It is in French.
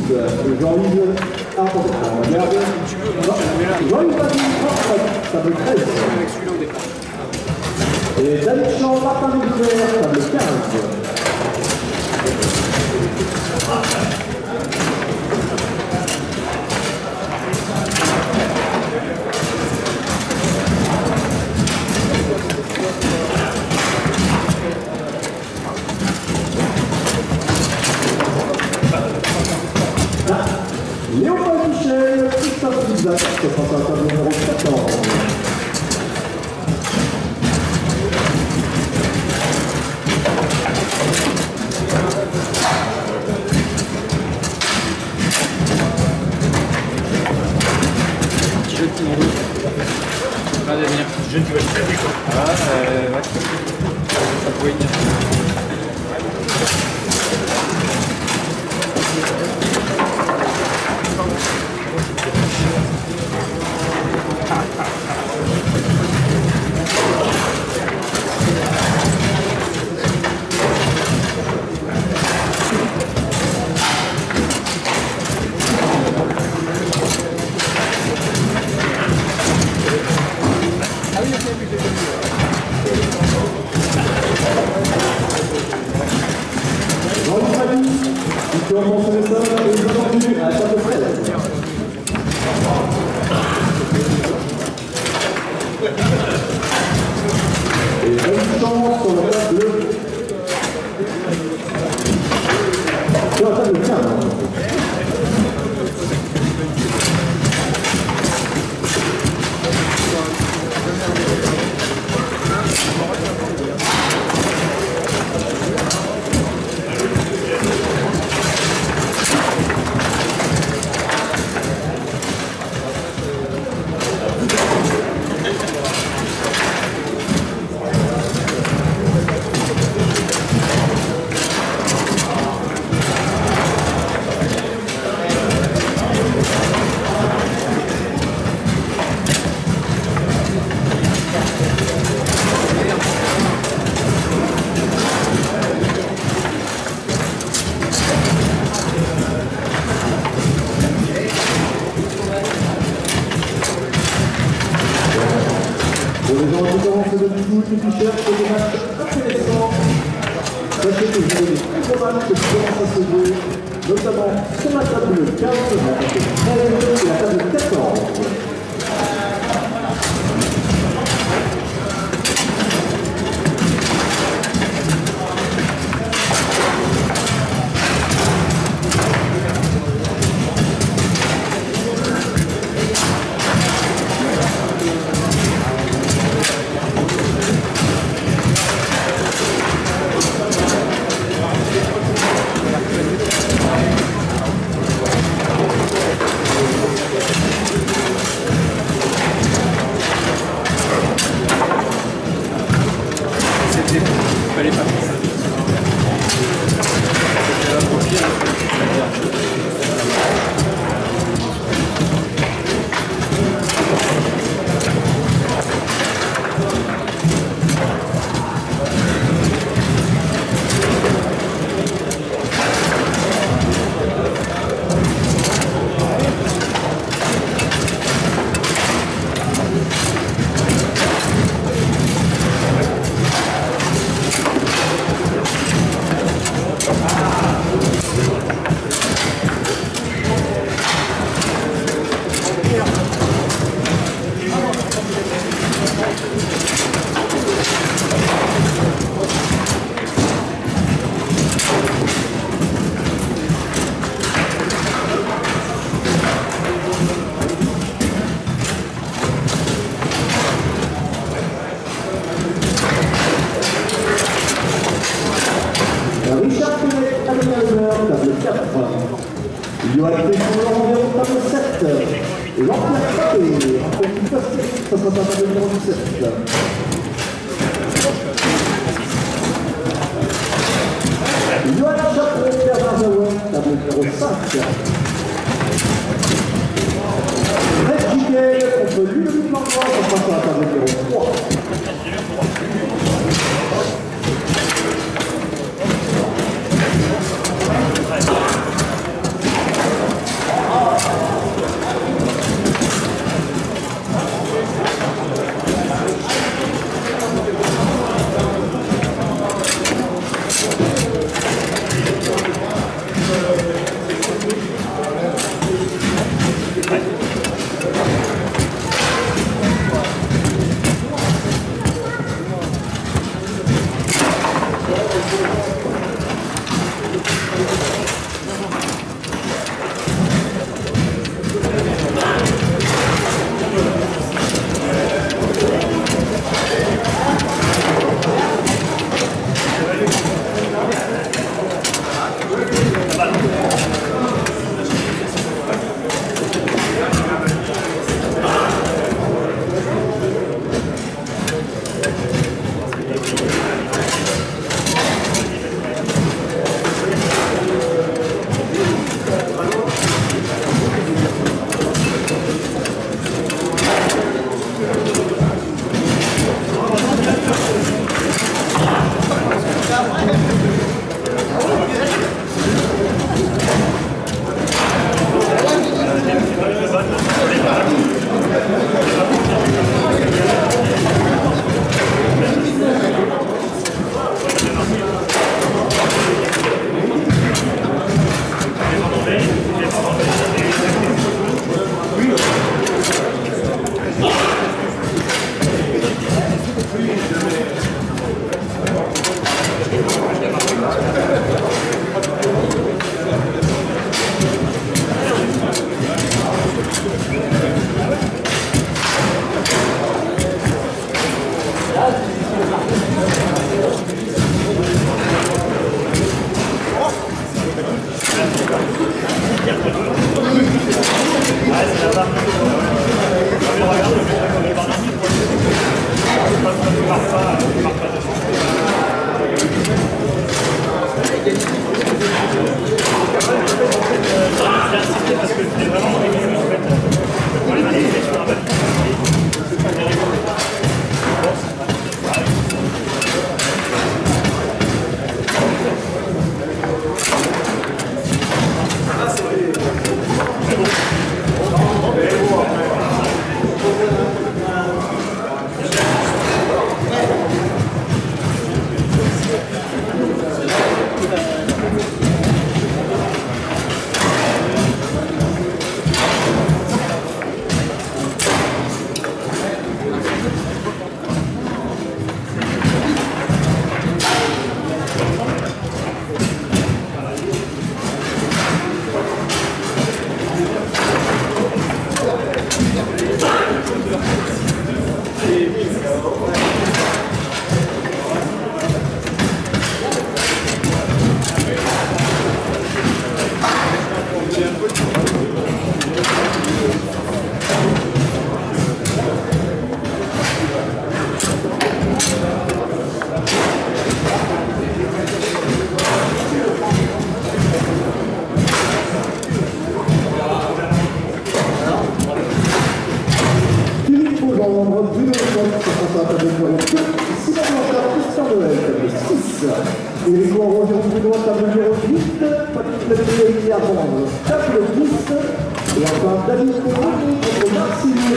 Jean-Yves Arpent. Jean-Yves table 13. Et David Champ, Martin Médiclaire, table 15. Léopold Michel, Christophe Isaac, ce sera sa table numéro 14. Petit jeune qui m'enroule. Pas d'avenir. Petit jeune qui va le faire. Ah, ouais. Ça pourrait venir. Notamment sur la table 15, la table 13 et la table 14. Fallait pas. Johan Pesson, Laurent table 7. L'Empire Frappé, en fait, ça sera sa table numéro 17. Johan Chapeau, Bernard Zaouin, table numéro 5. Red Giquet, contre Ludovic Langlois, ça sera la table numéro 3. Et les joueurs aujourd'hui droit table numéro 8, Patrick Levier à prendre table 10, et enfin David Courant contre Marcel.